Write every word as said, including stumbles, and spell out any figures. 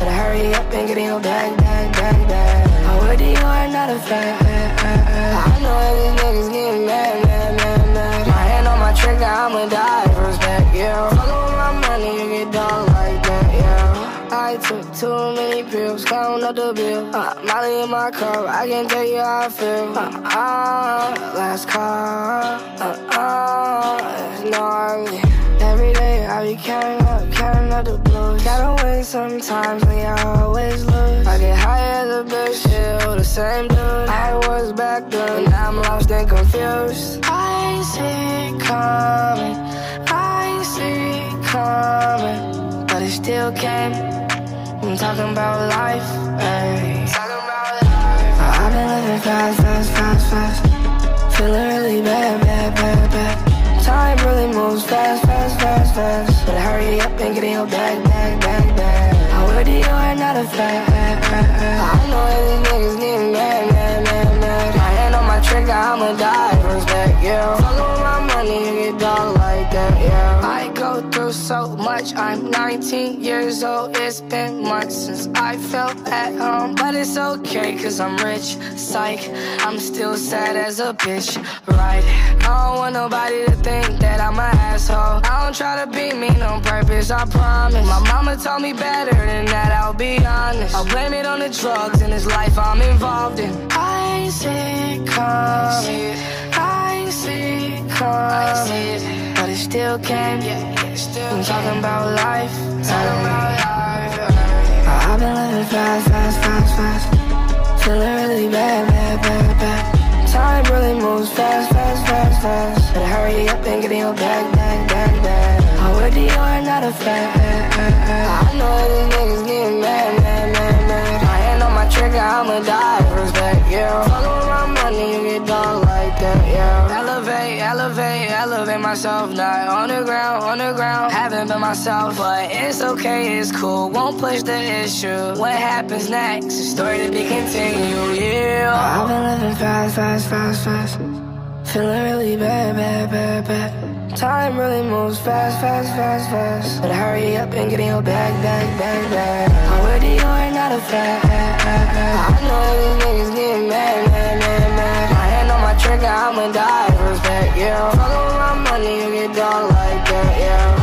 Better hurry up and get in your bag, bag, bag, bag. Oh, with you are not a fan. I know these niggas getting mad, mad, mad, mad. My hand on my trigger, I'ma die for respect, yeah. Fuckin' with my money, you get done like that, yeah. I took too many pills, count up the bill. uh, Molly in my cup, I can't tell you how I feel. uh, uh, Last call, uh, uh, it's no hurry. Every day I be counting up, counting up the blues. Gotta win sometimes, like I always lose. I get high as a bitch, still the same dude I was back then, now I'm lost and confused. I see it coming, I see it coming, but it still came. I'm talking about life, ayy. Talking about life. I've been living fast, fast, fast, fast. Feeling really bad, bad, bad, bad. Time really moves fast, fast, fast, fast. Better hurry up and get in your bag, bag, bag, bag. I with you are not a fan. I know these niggas getting mad, mad, mad, mad. My hand on my trigger, I'ma die for respect, yeah. Fuckin' with my money, you get done like that, yeah. I go through so much, I'm nineteen years old. It's been months since I felt at home, but it's okay, cause I'm rich, psych. I'm still sad as a bitch, right? I don't want nobody to think that I'm an asshole. I don't try to be mean on purpose, I promise. My mama told me better than that, I'll be honest. I'll blame it on the drugs in this life I'm involved in. I see it coming, I see it coming, but it still came. I'm talking about life, talking about life. I've been living fast, fast, fast, fast. Feeling really bad, bad, bad, bad. Time really moves fast, fast, fast, fast. Better hurry up and get in your bag, bag, bag, bag. Oh, with you are not a fan. I know these niggas getting mad, mad, mad, mad. My hand on my trigger, I'ma die for respect, yeah. Fuckin' with my money, you get done like that, yeah. Elevate, elevate, elevate myself, not on the ground, on the ground. Haven't been myself, but it's okay, it's cool. Won't push the issue. What happens next? A story to be continued, yeah. I've been living fast, fast, fast, fast. Feeling really bad, bad, bad, bad. Time really moves fast, fast, fast, fast. Better hurry up and get in your bag, bag, bag, bag. I with you are not a fan. I know these niggas getting mad, mad, mad, mad. My hand on my trigger, I'ma die for respect, yeah. Fuckin' with my money, you get done like that, yeah.